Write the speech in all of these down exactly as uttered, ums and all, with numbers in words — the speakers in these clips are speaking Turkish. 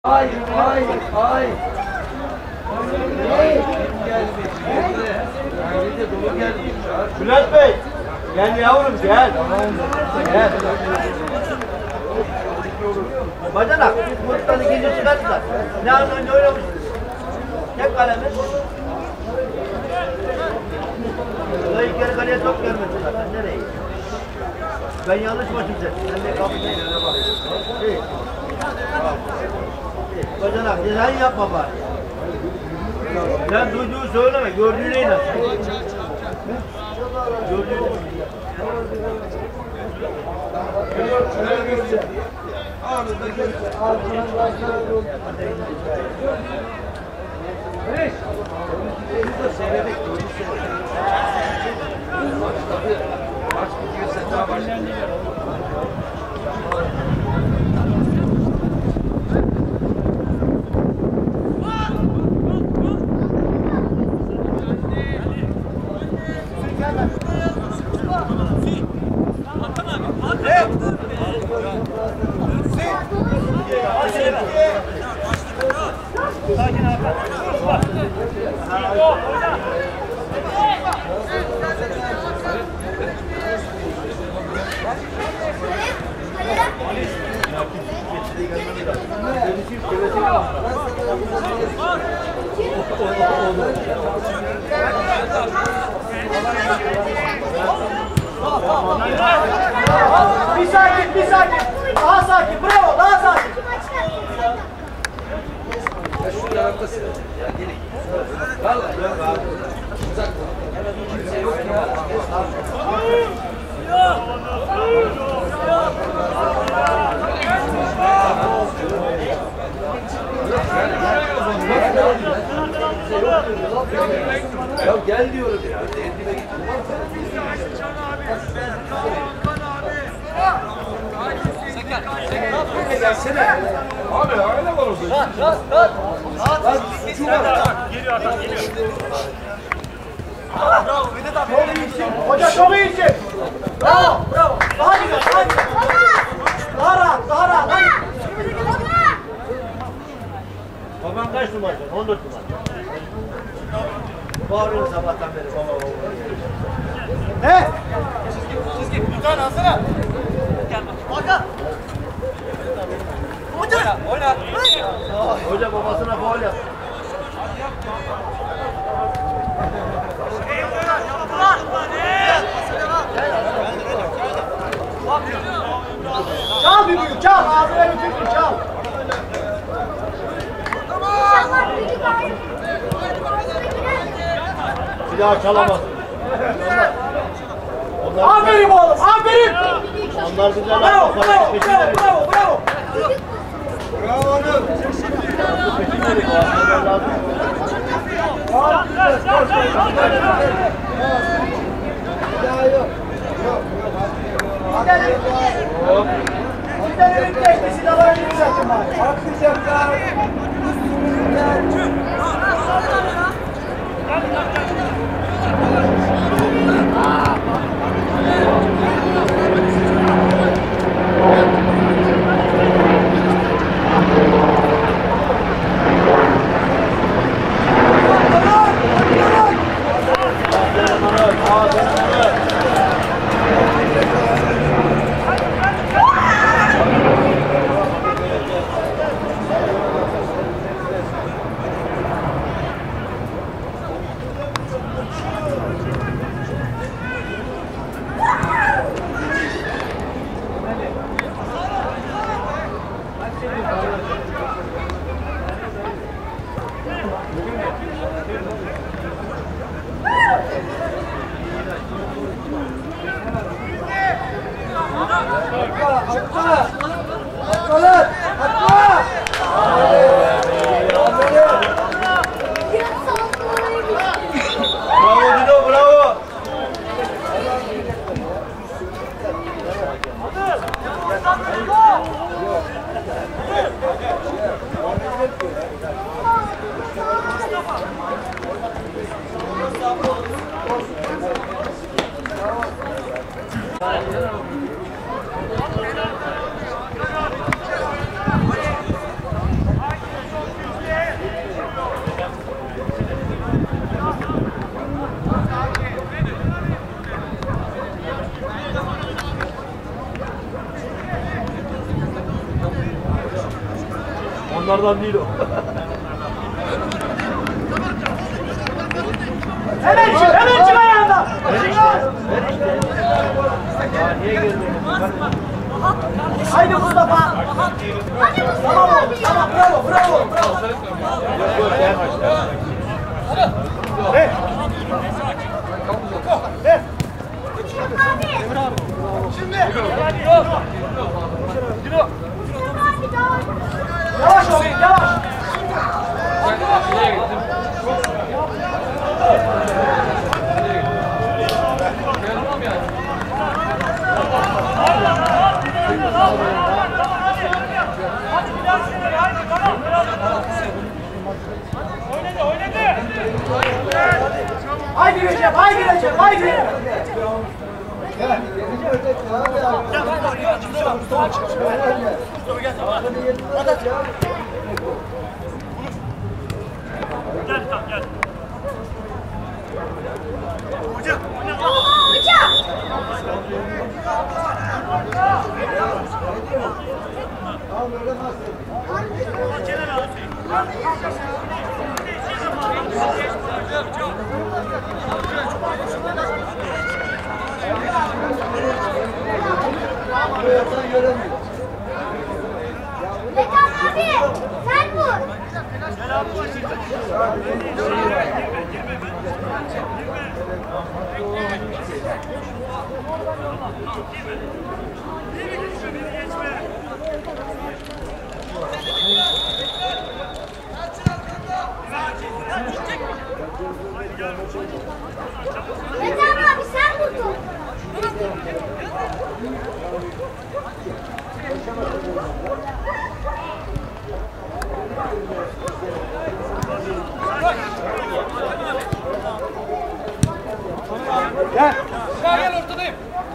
Ay ay ay. Kim gelmiş? Ailece dolu gelmiş. Bülent Bey, gel yavrum gel. Gel. Bacanak, biz buradan ikinci çıkarttılar. Ne az önce oynamıştık. Tek kalemi. Burada ilk kere kaleye top gelmedi zaten. Nereye? Ben yanlış maçım sen. Sen de kapıya bak. Şey. Bacanak, sen yapma bari. Sen duyduğu söyleme, gördüğüne inan. Gördüğüne. Anında göreceğiz. Altının başları yok. Beş. Bunu da seyredek. Maç tabii. Maç bitiyorsa daha başlayalım. Sakin Hakan. Bir sakin, bir sakin. Daha sakin, bravo, daha sakin. Ya şu taraftasın. Ya gelin. Vallahi yok abi. Uzak dur. Kimse yok ya. Ya gel diyorum ya. Endine git. Gelsene. Abi öyle var orada. Rahat, rahat, rahat. Lan şu var. Geliyor adam, geliyor. Bravo, Vedat abi. Çok iyisin. Hoca çok iyisin. Bravo, bravo. Daha güzel, daha güzel. Daha rahat, daha rahat. Hadi. Baban kaç numara? on dört numara. Bağırıyorum sabahtan beri baba baba. He? Çizgi, bir tane alsana. Hakan. Hoca. Oyna. Hoca babasına faul yaptı. Çal bir büyük, çal. Ağzına götürdün, çal. Bir daha çalamazsın. Onlar, Aferin oğlum, aferin. onlar güzel Bravo, yapma. bravo, bravo, bravo, bravo. Bravo oğlum. Peşinleri bu aslında lazım. Ya yok. Yok. Gidelim. Gidelim, geçmesi de var, bir zaten var. Atlayacaklar. Bravo Dino, bravo. Onlardan değil o. Hemen çık, hemen çık ayağından. Ver işte, ver işte. Ya niye girmiyorsun? Haydi Mustafa. Tamam oğlum, tamam, bravo, bravo, bravo. Yok yok, gel başla. Hey. Hey. Şimdi. Yavaş ol, yavaş. Haydi Recep, haydi Recep, haydi. Vedat abi, sen vur. Vedat abi, sen vurdun. Gel. Gel ortadayım.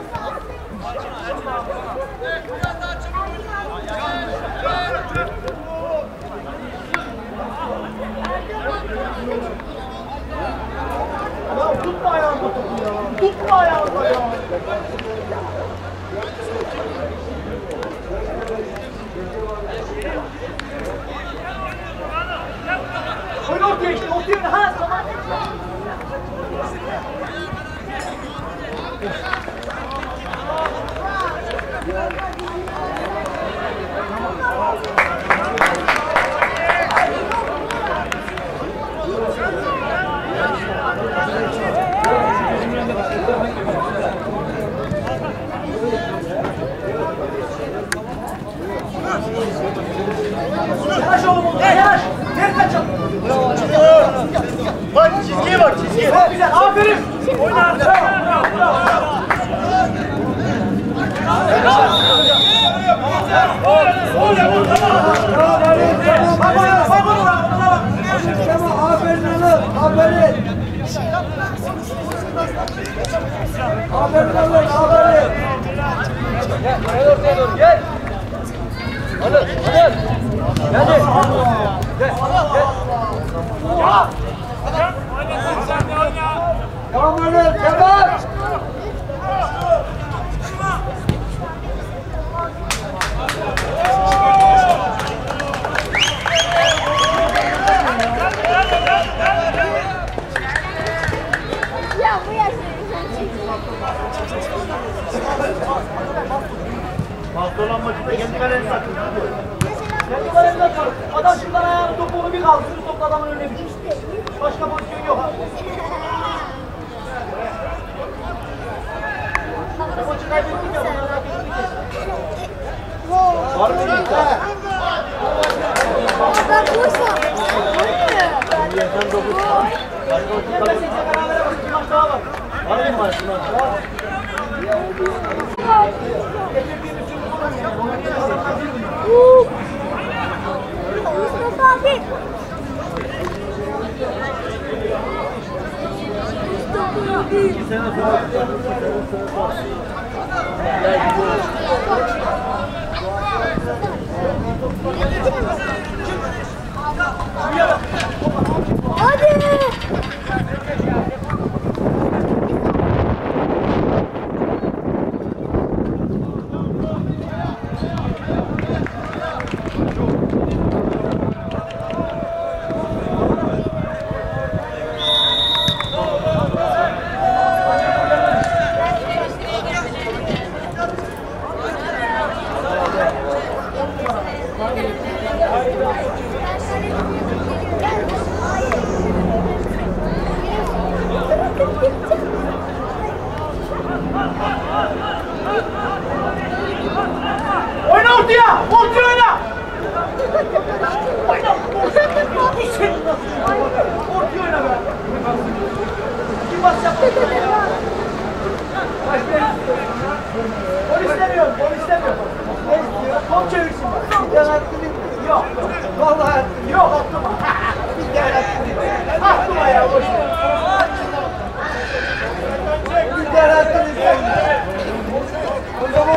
Ya tutma ayağını topu ya. Tutma ayağını ya. Oyun ortaya işte, ortaya. Ha, tamam. Yavaş oğlum oğlum, yavaş. Geri kaçalım. Bak çizgiye bak çizgiye. Çok güzel, aferin. Oyna. Bravo, bravo, bravo. Aferin oğlum, aferin. Aferin oğlum, aferin. Gel, gel ortaya doğru, gel. Hadi, hadi. Gel, gel. Gel, gel. Tamam oğlum, tamam. Ya bu yaşta. Pantolon maçında kendi kaleni sakın. Kendi kalenden sor. Adam şuradan ayağını topuğunu bir kaldırır, topla adamın önüne bir. Başka pozisyon yok. Maçı kaybettik ya, bunları hak ettik ya. Var mı bir tane? Ben koşsam. Sen dokuz. Gelmezse işte berabere bak, bir maç daha var. Var mı maç? Var. Getirdiğimiz sürü kullanmıyor. Ona göre adamlar bilmiyor. Mustafa abi. Mustafa abi. İki sene sonra. Hadi.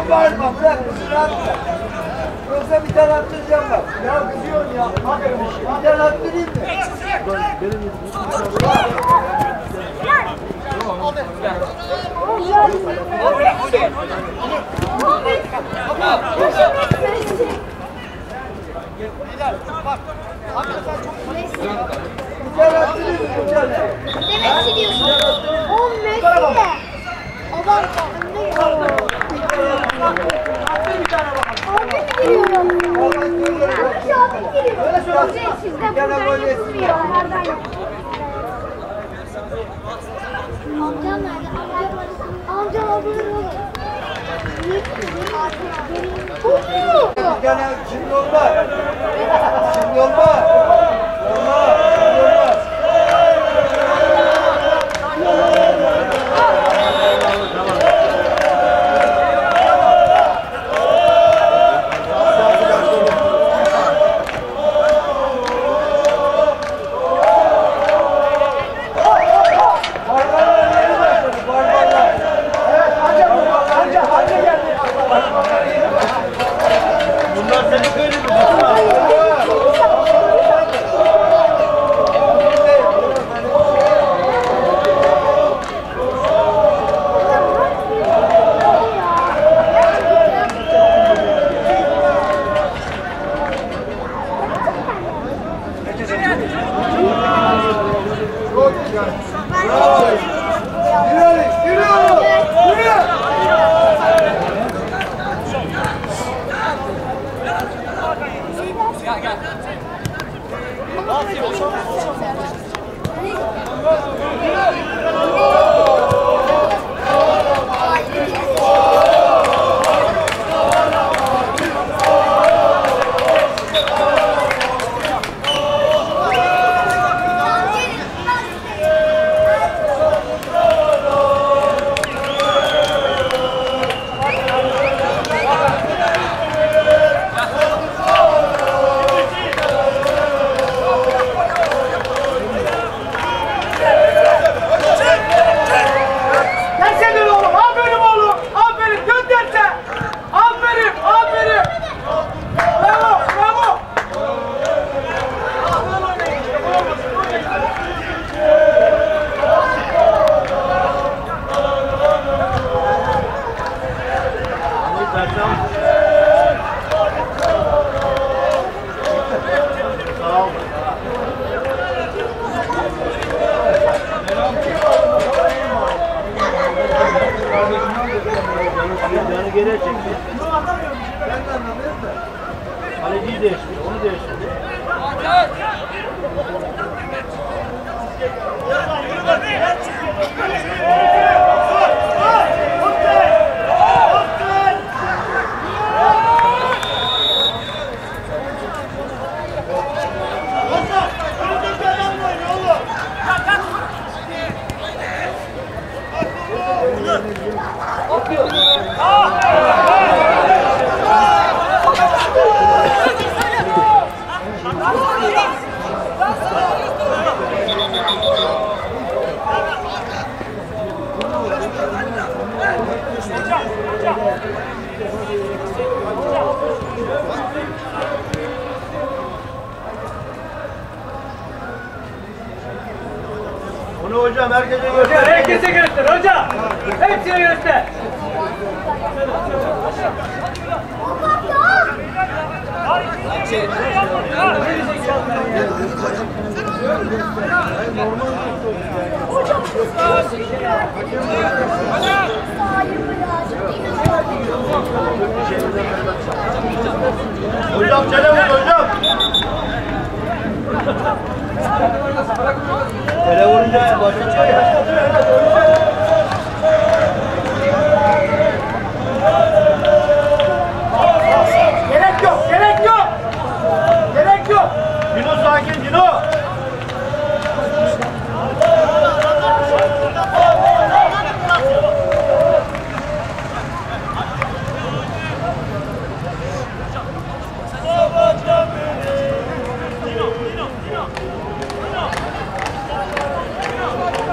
bağırma, bırak kızı rahat bırak. Yoksa bir tane attıracağım bak. Ya kızıyorsun ya. Aferin bir şey. Bir tane attırayım mı? Bir tane attırayım mı? Bir tane. Demek ki diyorsun. O Messi de. Adam önüne giriyor. Attır bir tane bakalım. Abi giriyor. Aşağı giriyor. Öyle söyle. Hocam siz de buradan yapılmıyor. Nereden yapılıyor? Amcam nerede? Amcam abone oldu. Bir tane şimdi olmaz. Şimdi olmaz. Olmaz. Şimdi olmaz. Bunlar senin köyünü mü? Gelsene oğlum. Aferin oğlum. Aferin. Gönderse. Aferin. Aferin. Bravo. Bravo. Sağ ol. Canı geriye çekti. Kaleciyi değiştirdi, onu değiştirdi. Onu hocam herkese göster. Herkese göster hoca. Hepsine göster. Hocam çene vur hocam. Çene vurunca başka ya. Gerek yok. Gerek yok. Gerek yok. Cino sakin Cino.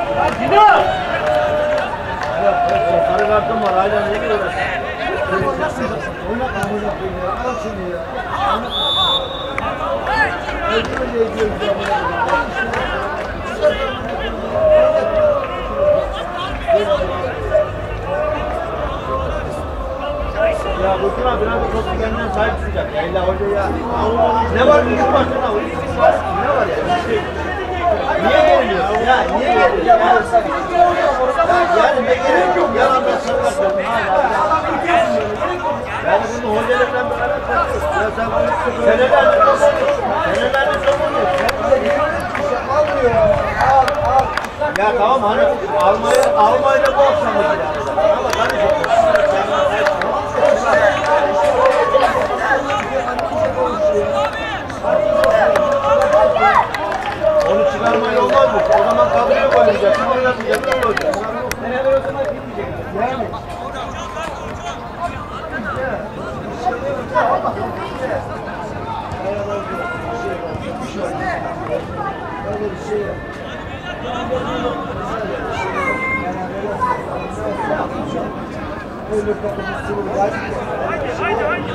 Dino. Sarı kartım var hala ne gidiyorsun? Ya Burkun abi biraz da topu kendine sahip çıkacak. Ya illa hoca ya. Ne var ki şu başına? Ne var ya? Niye gelmiyor? Ya niye gelmiyor? Ya, yani ne gerek yok? Yanında sarılar. Yani bunu hocalarla beraber konuşuyoruz. Ya sen bunu senelerdir savunuyorsun. Senelerdir savunuyorsun. Ya tamam hani Almanya, Almanya'da bu akşam da gider. Ama kardeşim. Onu çıkarmayın olmaz mı? O zaman kadroya koyacak. Kim oynatmayacak? Kim olacak? Seneler o zaman gitmeyecek. Yani. Öyle bir şey yok. Öyle kapımız var. Haydi haydi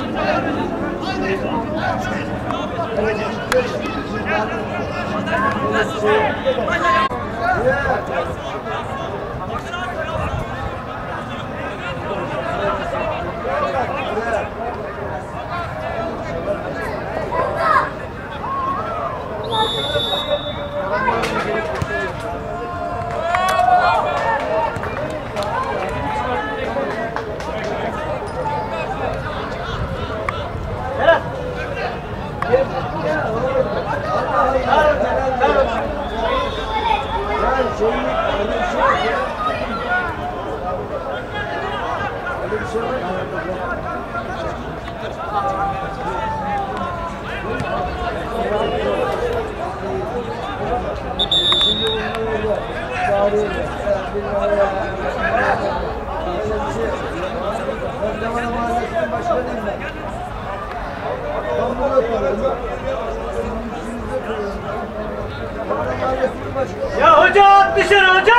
Ya hoca at dışarı hoca!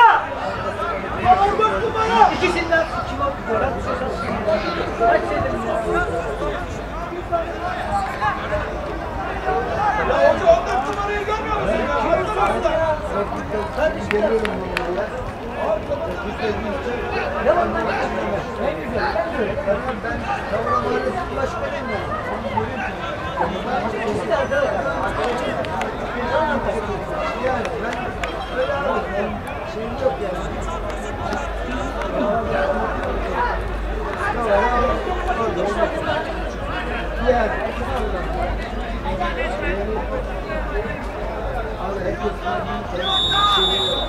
İkisinden kim attı? Kaç senedir? Ya hoca on dört numarayı görmüyor musun? Ben geliyorum buraya. Ne var lan? Ne güzel. Ben Kavra Mahallesi Başkanıyım ben. Yani ben böyle anladım. Şeyim yok yani. Yani. Abi herkes şeyi yok.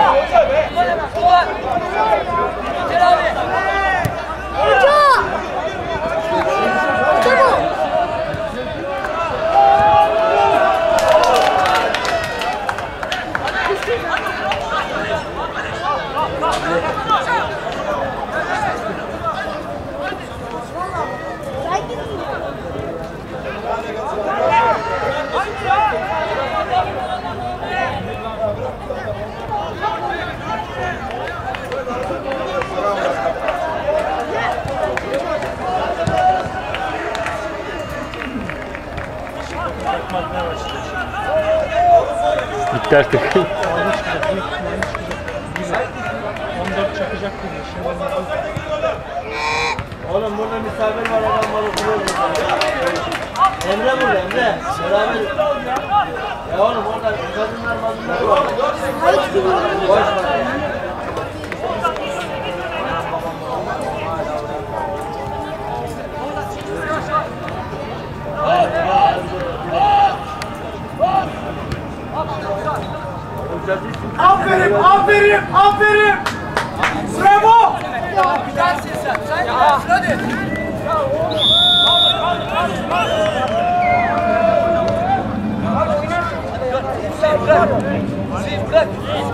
Hoca! Bitti artık. on dört çakacak gibi. Oğlum burada misafir var, adam var, oturuyor burada. Emre burada, Emre. Beraber. Ya oğlum orada kadınlar mazınlar var. Boş ver. Aferin, aferin, aferin. Bravo. Güzelsin sen. Sen güzelsin hadi. Bırak. Bırak.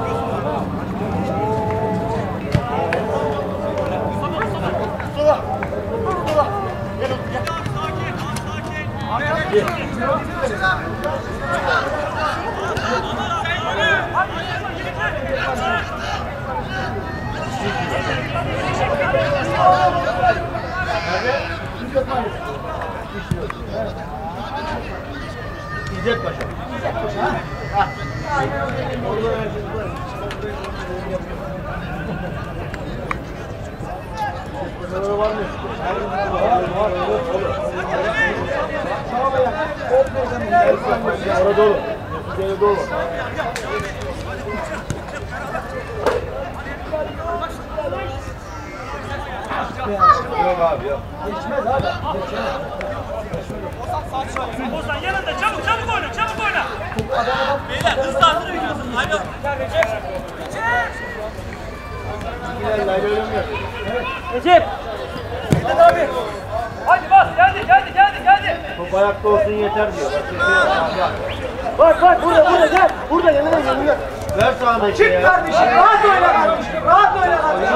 Sola. Sola. Gel gel. Sakin. Sakin. İzzet Paşa. İzzet Paşa. Ha. Orada var mı? Var, var. Orada dolu. Orada dolu. Yok abi yok. Geçmez abi. Ozan yanında çabuk çabuk oyna çabuk oyna. Beyler hızlı atıyorsunuz. Alo. Recep. Recep abi. Hadi bas geldi geldi geldi geldi. Top ayakta olsun yeter diyor. Bak bak burada burada gel. Burada yanına yanına. Ver sağına Çık ya. kardeşim. Rahat oyna kardeşim. Rahat oyna kardeşim.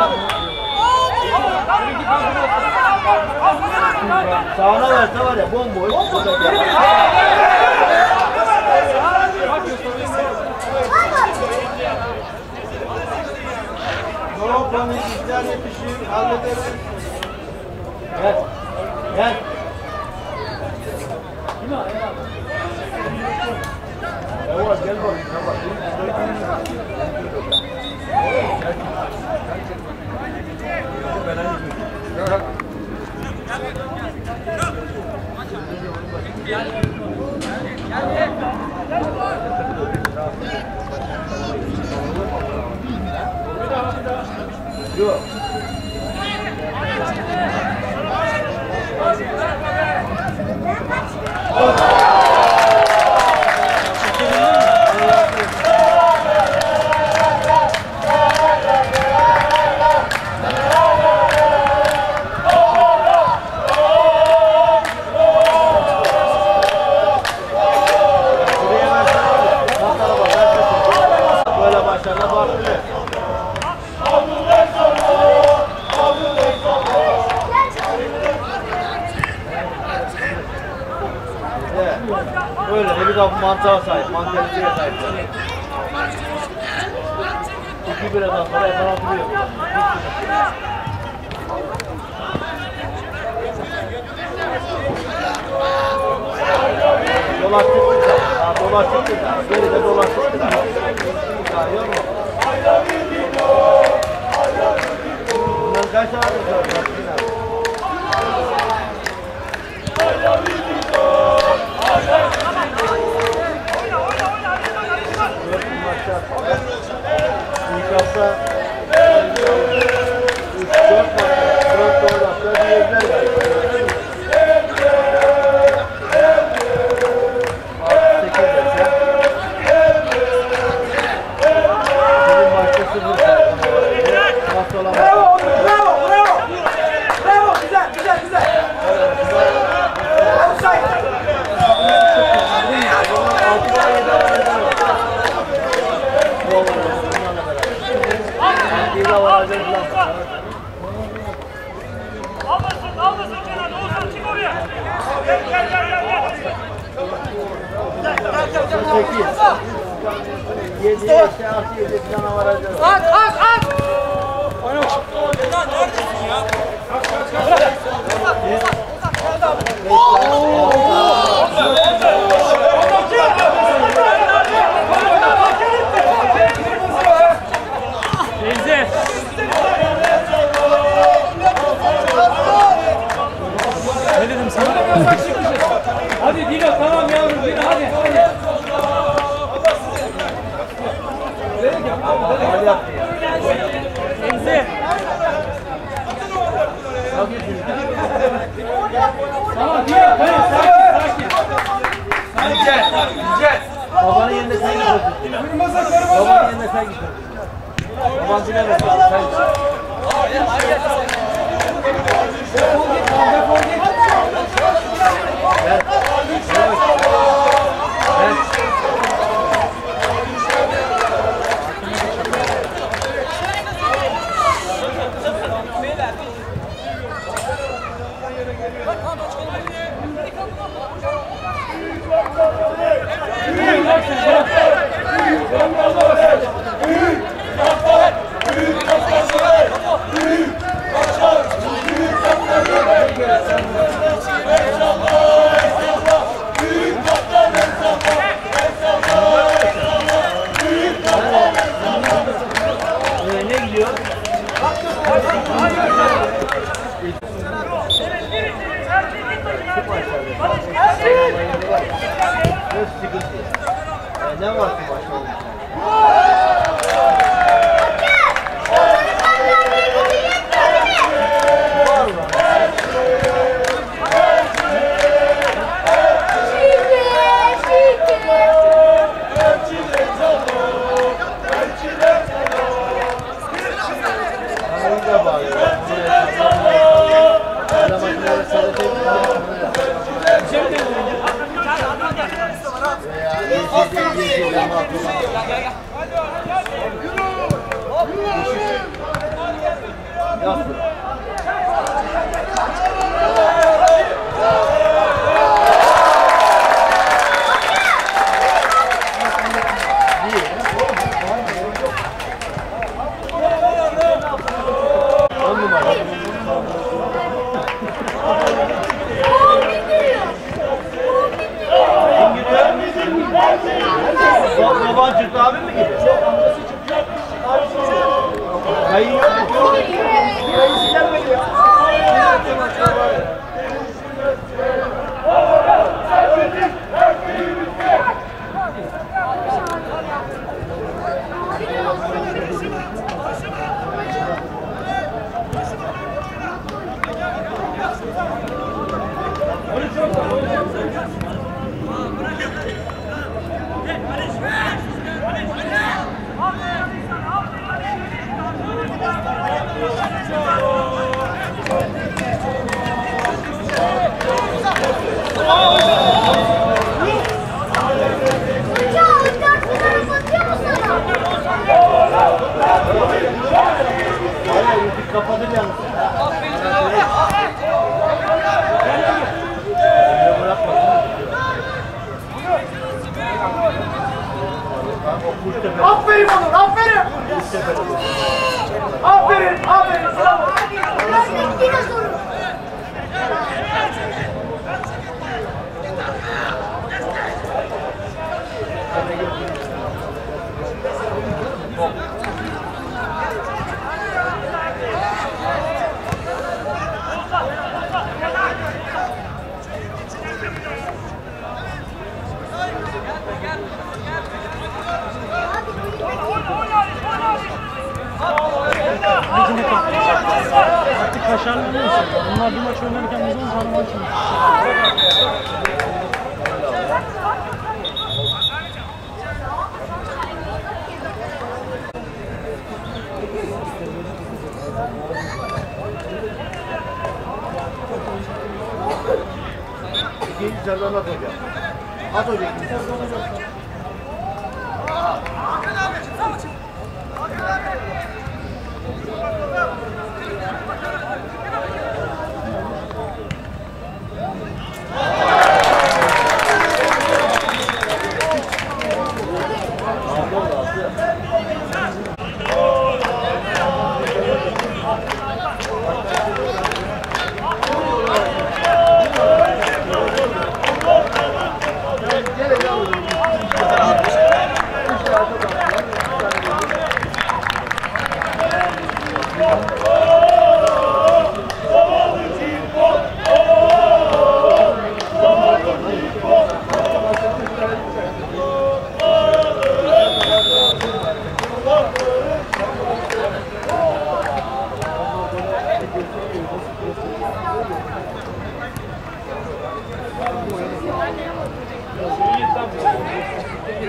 Sağına verse var ya bomboş. Yok lan işler yetişir. Hallederiz. Gel. Gel. Yavaş gel bakayım. Yok. Böyle başlarına bakıyor. Böyle de bir kapı mantığa sahip, mantaliteye sahip. İki bir adam sonra hemen atılıyor. Dolaştık bir daha, dolaştık bir daha, geri de dolaştık bir daha. Daha yorma. Bundan kaç tane var? İlk hafta üç dört hafta, dört dört hafta diyebilir galiba. altı sekiz dese. Bizim maçta sıfır hafta olan. Bravo, bravo, bravo. Bravo, güzel, güzel, güzel. Offside. Almasın almasın Kenan. Oğuzhan çık oraya. Gel gel gel gel. sekiz. yedi, işte altı, yedi falan varacağız. At, at, at. Beş, Yüce, yüce. Babanın yerine sen gidiyorsun. Kırmızı, Babanın kırmızı. yerine sen gidiyorsun. Baban bilemez. Sen Defol git, defol git. Ver. Ver. Ee, ne gidiyor? Yok sıkıntı. Ee, ne var ki başka? Baban çıktı, abin mi gidiyor? Dayı yok mu? Dayısı gelmedi ya. Kapatacağım. Aferin oğlum, aferin. Aferin, aferin. Artık kaşarlanıyorsun. Bunlar bir maç oynarken biz on tane maç oynuyoruz. İkinci serdan at hocam. At hocam.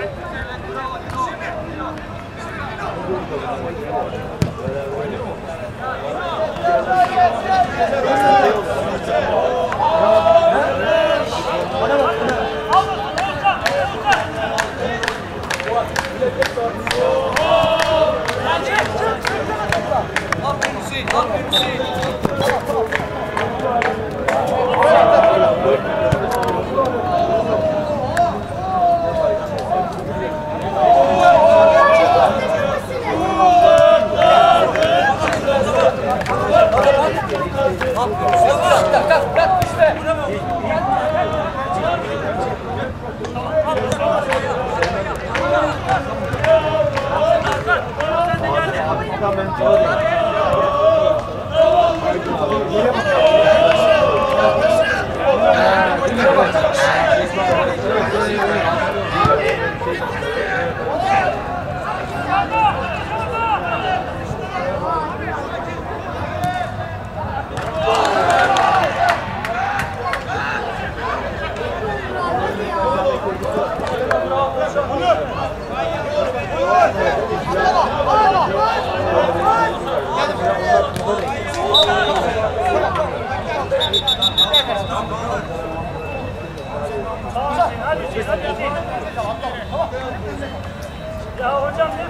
Ya hocam ne?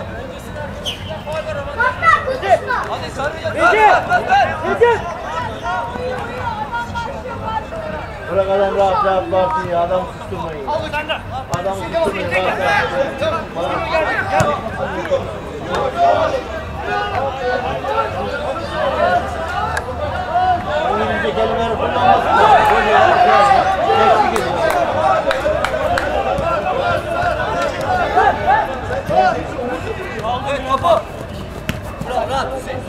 Kaptan kuzuşma. Hadi sarmayacağız. Ver, ver, ver, ver. Bırak adam rahat rahat baksın ya, adam susturmayın. Sen de. Adam susturmayın, rahat rahat. Önümüzdeki kelimeleri kullanmasınlar. Böyle yapacağız. Teşvik edin. Evet, topu. Rahat, rahat.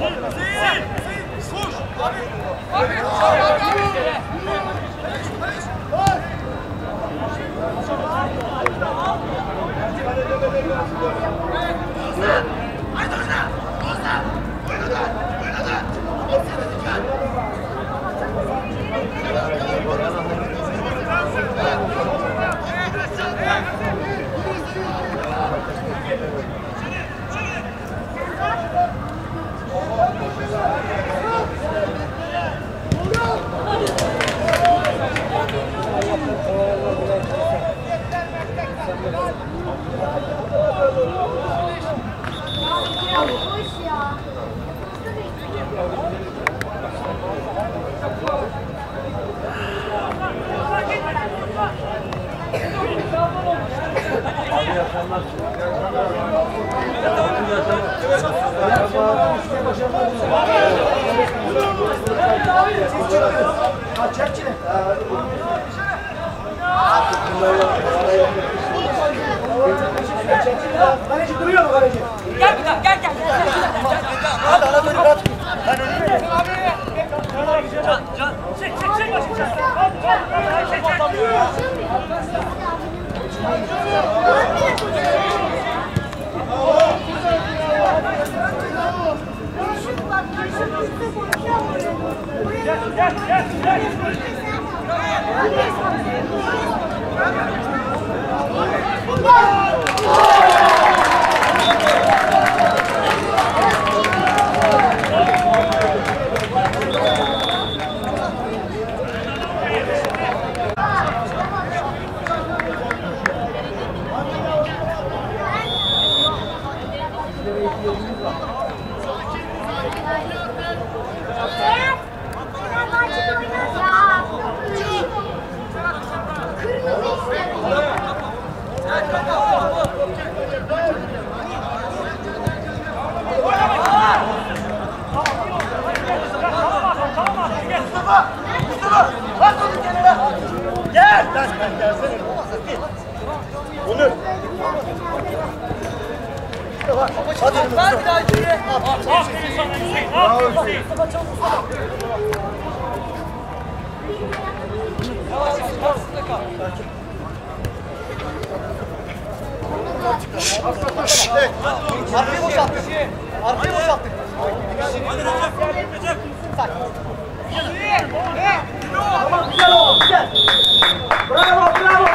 Boş ya. Kaleci duruyor mu kaleci? Gel bir daha, gel gel. Hadi ana böyle rahat. Ben önüne. Can, can. Çek, çek, çek başını çek. Hadi, hadi, hadi, çek, çek. Gel, gel, gel, gel. Gel. Lan sen gelsene. Onur. Hadi. Ver bir daha içeriye. Aferin sana Hüseyin, aferin. Evet. Arkayı boşalttık. Arkayı boşalttık. Tamam güzel oldu güzel. Bravo bravo.